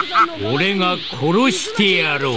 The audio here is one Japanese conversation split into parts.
俺が殺してやろう。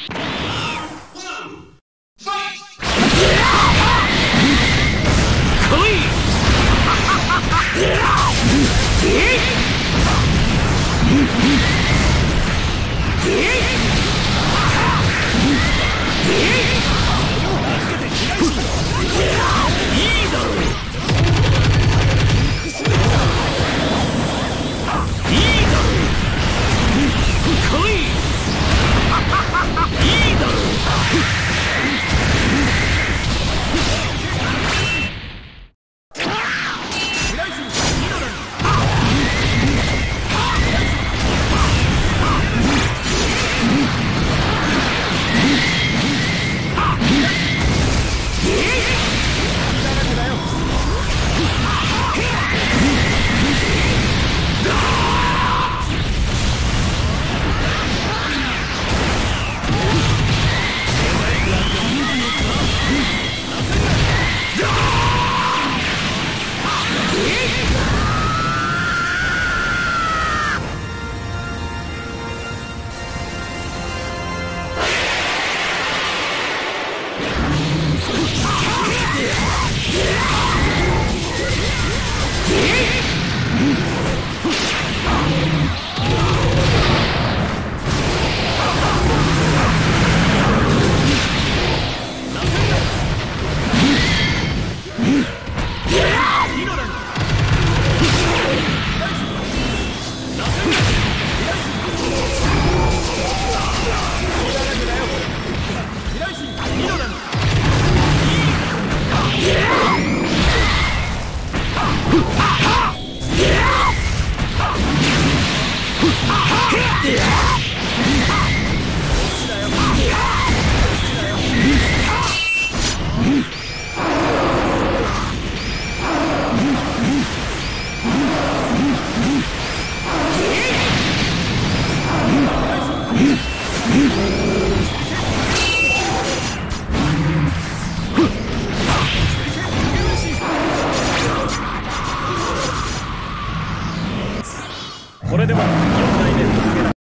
これでも4代目福家だ。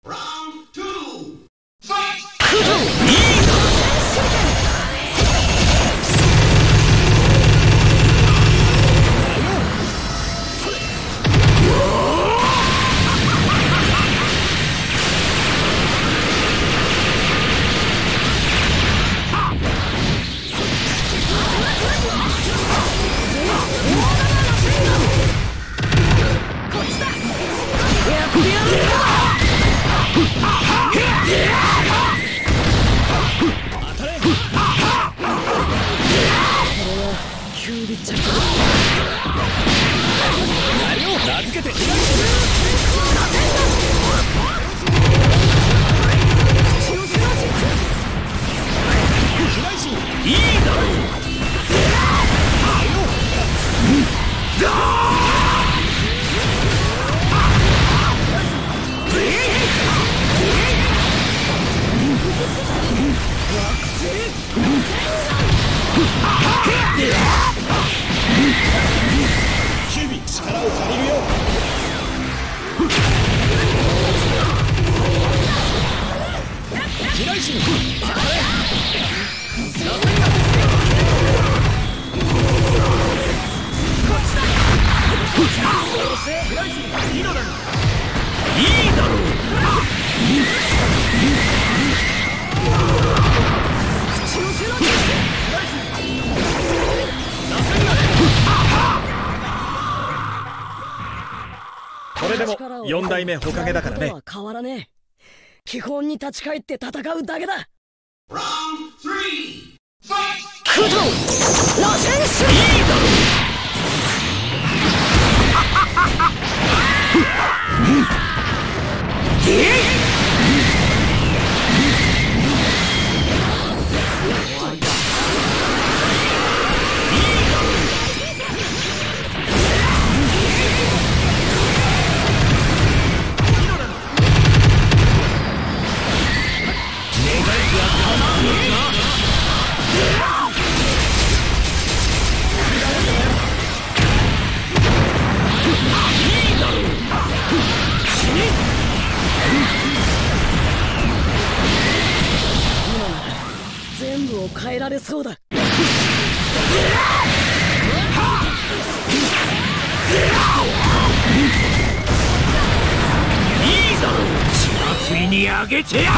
これでも4代目火影だからね。 変わらねえ。基本に立ち返って戦うだけだ。駆動螺旋手られそうだ。いいだろう。血祭りにあげてやる。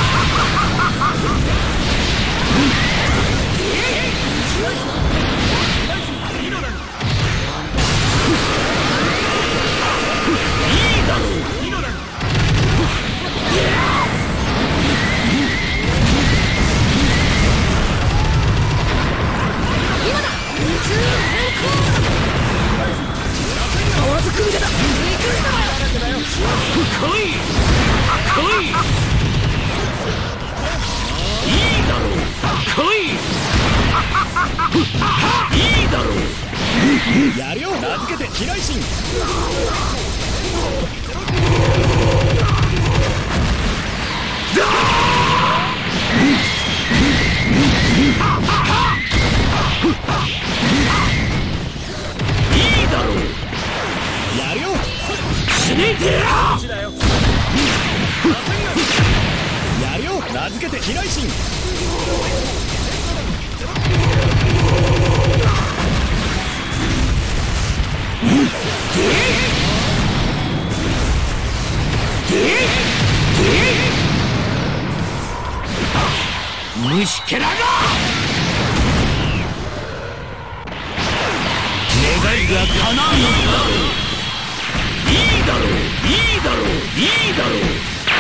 やるよ。名付けて飛来神。 いいだろう。 やるよ。 死ねてや。 やるよ。名付けて飛来神。 虫けらが願いが叶うのか。いいだろう、いいだろう、いいだろう。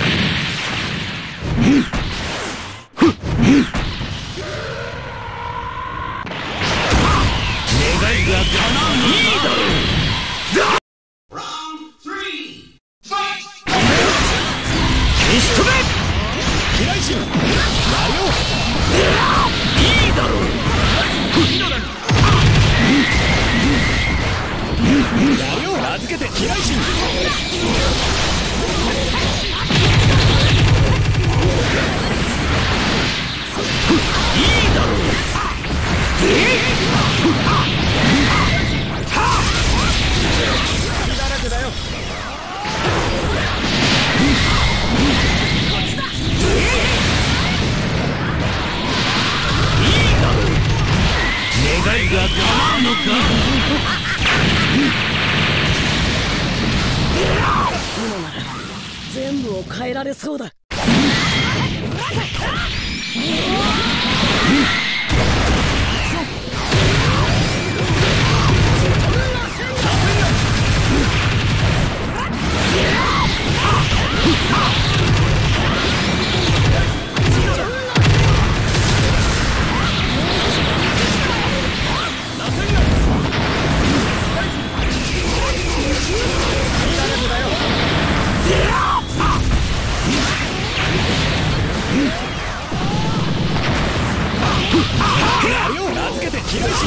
願いが叶うのか。いいだろう。消し飛べ。 飛来神。やるよ。 いいだろう。 やるよ。名付けて飛来神。 いいだろう。願いが叶うのか。 今なら全部を変えられそうだ。 やるよ。名付けて飛来神。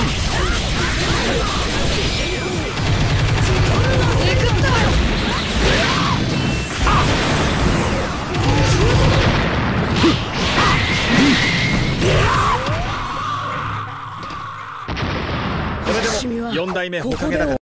これでも4代目火影だから。